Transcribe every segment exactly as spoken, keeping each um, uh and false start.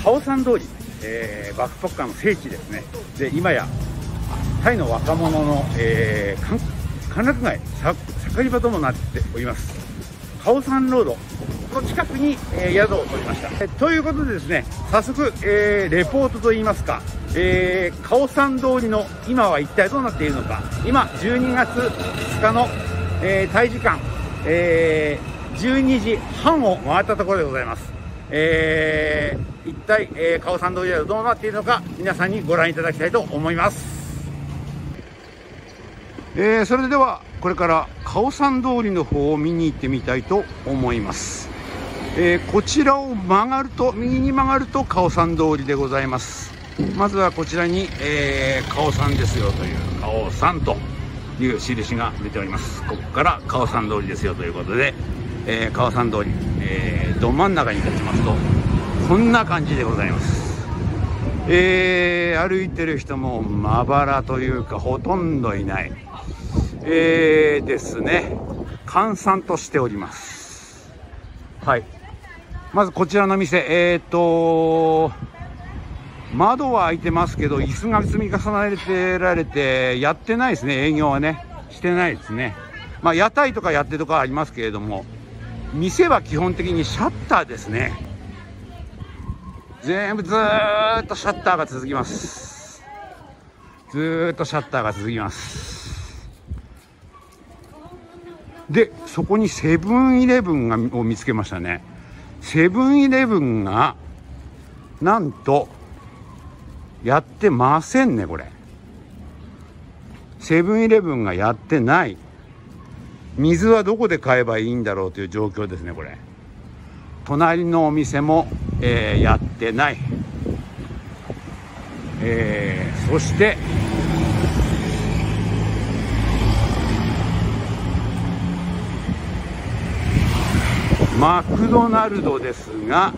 カオさん通り、えー、バックパッカーの聖地ですね。で、今やタイの若者の、えー、歓楽街、盛り場ともなっておりますカオさんロードの近くに、えー、宿を取りました。えということでですね、早速、えー、レポートといいますか、えー、カオさん通りの今は一体どうなっているのか。今じゅうにがつつつかの、えー、タイ時間、えー、じゅうにじはんを回ったところでございます。えー、一体、えー、カオさん通りはどうなっているのか、皆さんにご覧いただきたいと思います。えー、それではこれからカオさん通りの方を見に行ってみたいと思います。えー、こちらを曲がると、右に曲がるとカオさん通りでございます。まずはこちらに、えー、カオさんですよという、カオさんという印が出ております。ここからカオさん通りですよということで、えー、カオさん通り、えー、ど真ん中に立ちますとこんな感じでございます。えー、歩いてる人もまばらというかほとんどいない、えー、ですね、閑散としております。はい、まずこちらの店、えーと窓は開いてますけど椅子が積み重ねてられてやってないですね。営業はねしてないですね。まあ屋台とかやってるとかありますけれども、店は基本的にシャッターですね。全部ずーっとシャッターが続きます。ずーっとシャッターが続きます。で、そこにセブンイレブンがを見つけましたね。セブンイレブンがなんとやってませんね。これセブンイレブンがやってない。水はどこで買えばいいんだろうという状況ですね。これ隣のお店も、えー、やってない、えー、そしてマクドナルドですが、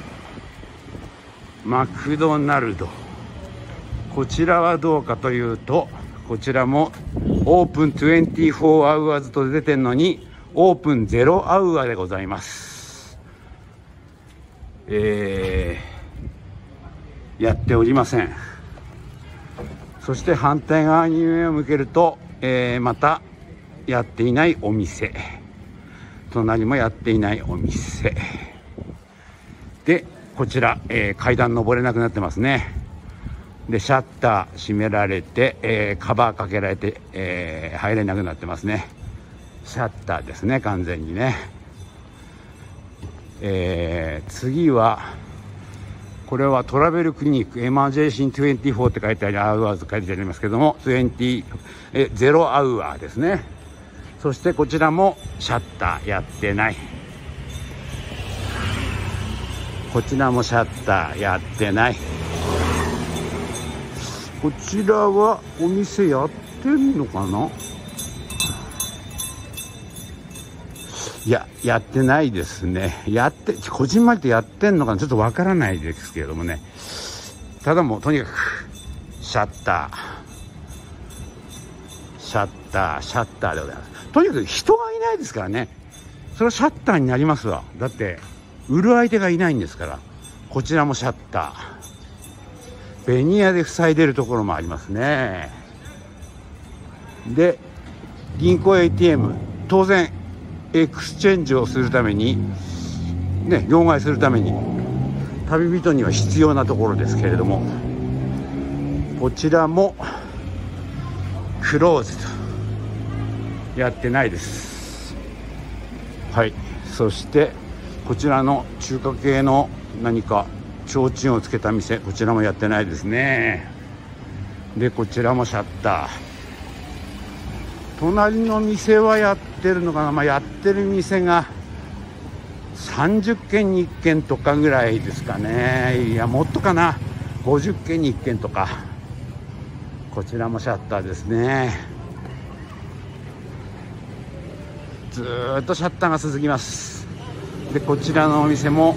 マクドナルドこちらはどうかというと、こちらもオープンにじゅうよんアワーズと出てるのにオープンゼロアワーでございます。えー、やっておりません。そして反対側に目を向けると、えー、またやっていないお店、隣もやっていないお店で、こちら、えー、階段登れなくなってますね。でシャッター閉められて、えー、カバーかけられて、えー、入れなくなってますね。シャッターですね、完全にね。えー、次はこれはトラベルクリニックエマージェンシーにじゅうよんって書いてあり、アウアーズ書いてありますけども、にじゅうえゼロアワーですね。そしてこちらもシャッターやってない。こちらもシャッターやってない。こちらはお店やってんのかな。いや、やってないですね。やって、こじんまりとやってんのかな、ちょっとわからないですけれどもね。ただもうとにかくシャッターシャッターシャッターでございます。とにかく人がいないですからね。それはシャッターになりますわ。だって売る相手がいないんですから。こちらもシャッター、ベニヤで塞いでるところもありますね。で銀行 エーティーエム、 当然エクスチェンジをするためにね、両替するために旅人には必要なところですけれども、こちらもクローズとやってないです。はい、そしてこちらの中華系の何か提灯をつけた店、こちらもやってないですね。でこちらもシャッター。隣の店はやってるのかな、まあ、やってる店がさんじゅっけんにいっけんとかぐらいですかね。いやもっとかな、ごじゅっけんにいっけんとか。こちらもシャッターですね。ずーっとシャッターが続きます。でこちらのお店も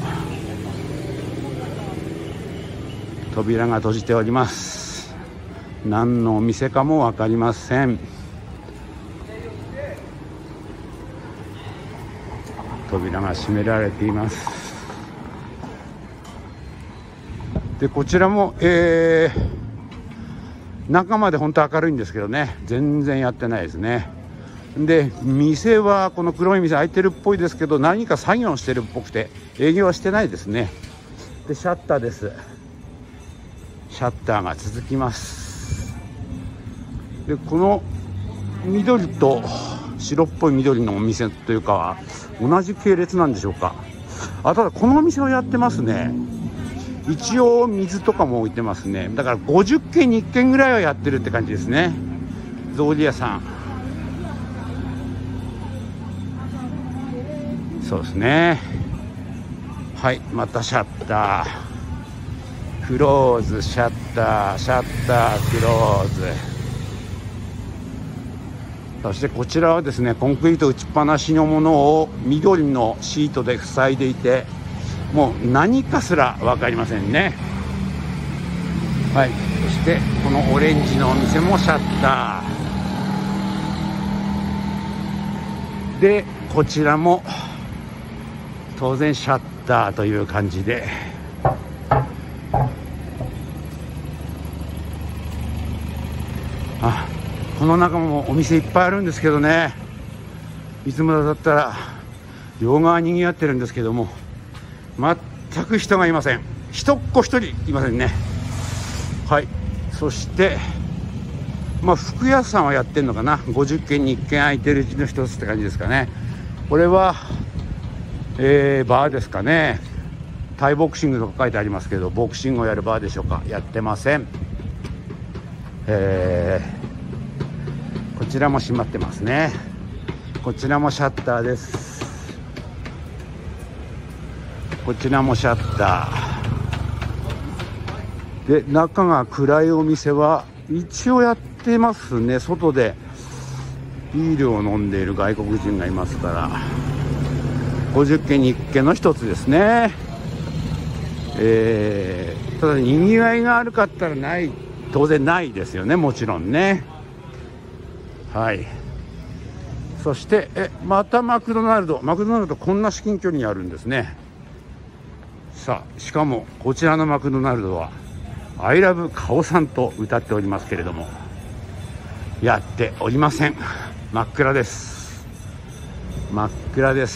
扉が閉じております。何のお店かも分かりません。扉が閉められています。 でこちらも、えー、中まで本当明るいんですけどね、全然やってないですね。で店はこの黒い店開いてるっぽいですけど、何か作業してるっぽくて営業はしてないですね。でシャッターです。シャッターが続きます。でこの緑と白っぽい緑のお店というかは同じ系列なんでしょうか。あ、ただこのお店をやってますね。一応水とかも置いてますね。だからごじゅっけんにいっけんぐらいはやってるって感じですね。草履屋さん、そうですね。はい、またシャッタークローズ、シャッターシャッタークローズ。そしてこちらはですね、コンクリート打ちっぱなしのものを緑のシートで塞いでいて、もう何かすら分かりませんね。はい、そしてこのオレンジのお店もシャッターで、こちらも当然シャッターという感じで、あ、この中もお店いっぱいあるんですけどね、いつもだったら両側にぎわってるんですけども、全く人がいません。一っ子一人いませんね。はい、そしてまあ服屋さんはやってるのかな。ごじゅっけんにいっけん空いてるうちの一つって感じですかね。これは、えー、バーですかね。タイボクシングとか書いてありますけど、ボクシングをやるバーでしょうか。やってません。えー、こちらも閉まってますね。こちらもシャッターです。こちらもシャッターで、中が暗いお店は一応やってますね。外でビールを飲んでいる外国人がいますから、ごじゅっけんにいっけんの一つですね。えー、ただにぎわいがあるかったらない、当然ないですよね、もちろんね。はい、そしてえまたマクドナルド。マクドナルドこんな至近距離にあるんですね。さあ、しかもこちらのマクドナルドはアイラブカオさんと歌っておりますけれども、やっておりません。真っ暗です。真っ暗です。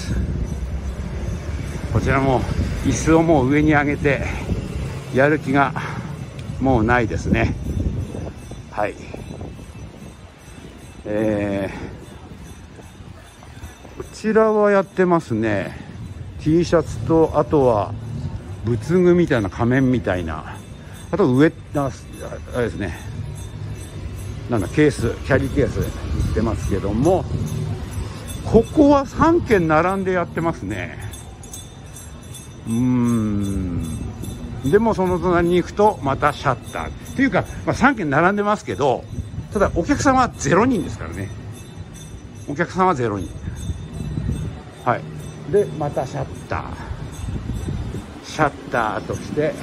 こちらも椅子をもう上に上げてやる気がもうないですね。はい、えー、こちらはやってますね。 T シャツと、あとは仏具みたいな仮面みたいな、あと上ああれですね、なんだケース、キャリーケース売ってますけども、ここはさんけん並んでやってますね。うーん、でもその隣に行くとまたシャッターっていうか、まあ、さんけん並んでますけど、ただお客さんはゼロにんですからね。お客さんはゼロにん。はい、でまたシャッターシャッターときて、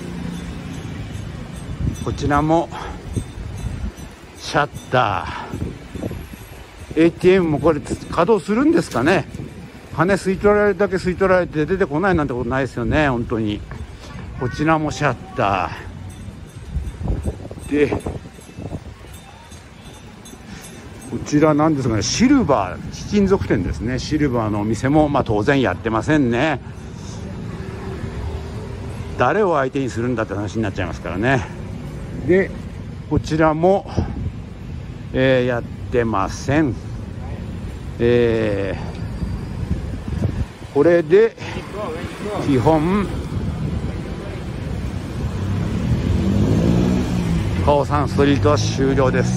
こちらもシャッター。 エーティーエム もこれ稼働するんですかね。金吸い取られるだけ吸い取られて出てこないなんてことないですよね、本当に。こちらもシャッターで、こちらなんですかね、シルバー貴金属店ですね。シルバーのお店もまあ当然やってませんね。誰を相手にするんだって話になっちゃいますからね。でこちらも、えー、やってません。えー、これで基本カオさんストリートは終了です。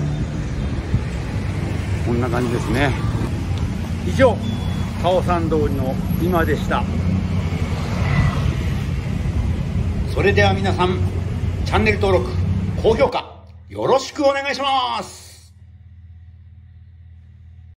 こんな感じですね。以上、カオさん通りの今でした。それでは皆さん、チャンネル登録、高評価よろしくお願いします。